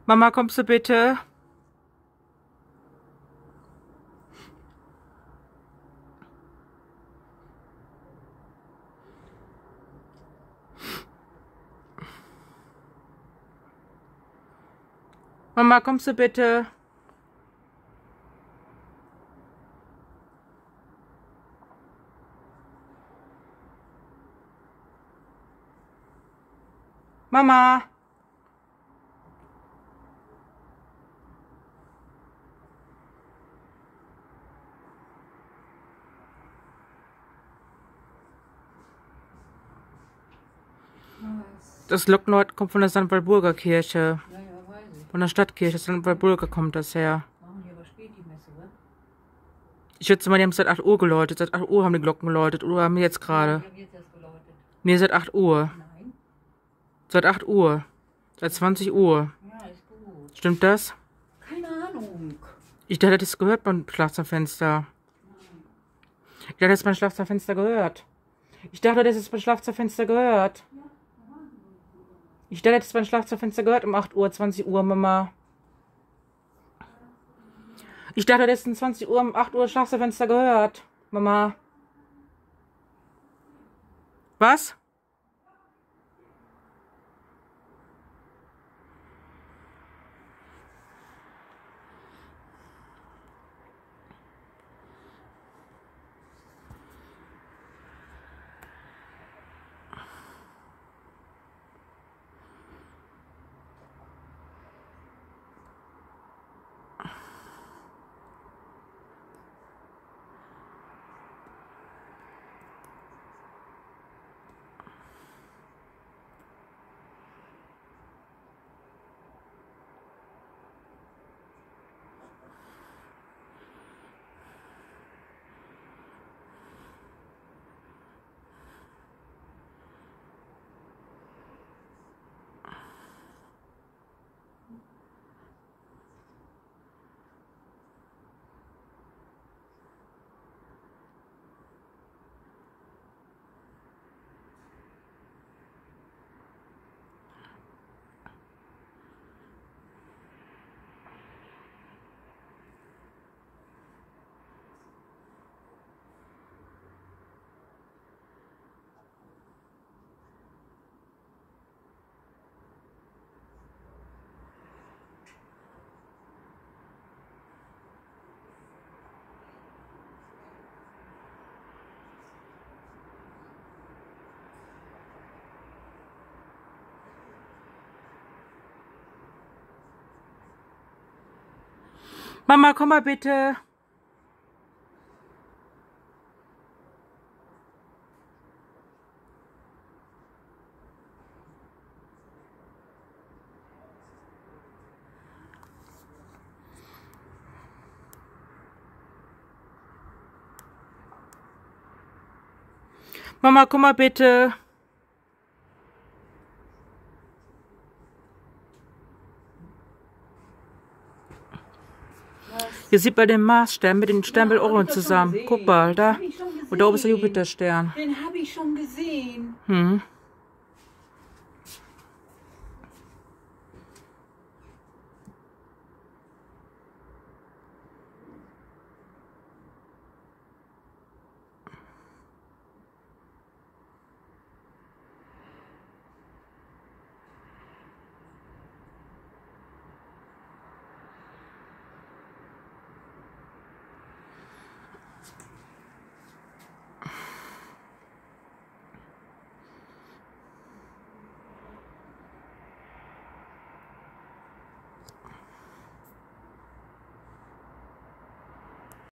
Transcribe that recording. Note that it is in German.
Mama, kommst du bitte? Mama, kommst du bitte? Mama! Das Glockenläuten kommt von der St. Walburger Kirche. Ja, ja, weiß ich. Von der Stadtkirche St. Walburger kommt das her. Machen die aber spät die Messe, oder? Ich schätze mal, die haben seit 8 Uhr geläutet. Seit 8 Uhr haben die Glocken geläutet. Oder haben wir jetzt gerade? Die haben jetzt erst geläutet. Nee, seit 8 Uhr. Nein. Seit 8 Uhr. Seit 20 Uhr. Ja, ist gut. Stimmt das? Keine Ahnung. Ich dachte, das gehört beim Schlafzimmerfenster. Ich dachte, das ist beim Schlafzimmerfenster gehört. Ich dachte, das ist beim Schlafzimmerfenster gehört. Ich dachte, das ist beim Schlafzimmerfenster gehört um 8 Uhr, 20 Uhr, Mama. Ich dachte, das ist um 20 Uhr, um 8 Uhr Schlafzimmerfenster gehört, Mama. Was? Mama, komm mal bitte. Mama, komm mal bitte. Hier sieht man den Marsstern mit den Sternbild Orion zusammen. Guck mal, da. Und da oben ist der Jupiterstern. Den habe ich schon gesehen. Hm.